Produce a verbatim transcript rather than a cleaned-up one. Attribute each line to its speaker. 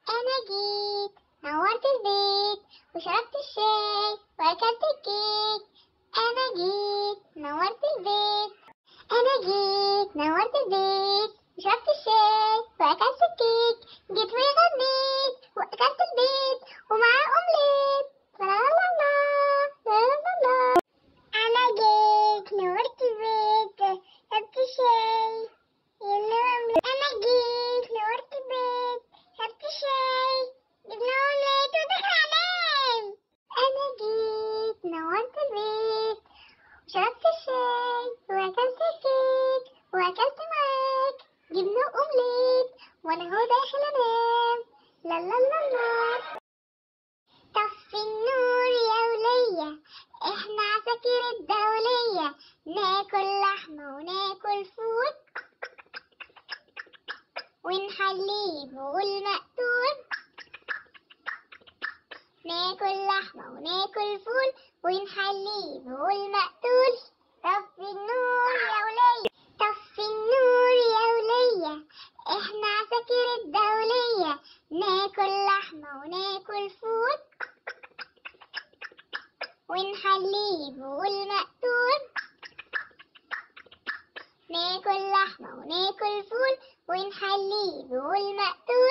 Speaker 1: أنا جيت نورت البيت وشربت الشاي وأكلت الكيك. أنا جيت نورت البيت أنا جيت نورت البيت وشربت الشاي وأكلت الكيك. جيت وغنيت وأكلت البيت ومعاه أومليت. لا لا لا لا لا لا. أنا جيت نورت البيت شربت الشاي. أنا جيت نورت البيت شربت الشاي جبنا أومليت ودخل أنام. أنا جيت نورت البيت وشربت الشاي وأكلت الكيك وأكلت معاك جبنة وأومليت وأنا هو داخل أنام. لا لا لا لا. طفي النور يا ولية إحنا عساكر الدولية. ناكل لحمة وناكل فول ونحليه بقول مقتول. ناكل لحمة وناكل فول ونحليه بقول مقتول. طفي النور يا ولية طفي النور يا ولية إحنا عساكر الدولية. ناكل لحمة وناكل فول ونحليه بقول مقتول. ناكل لحمة وناكل فول ونحليه بقول مقتول.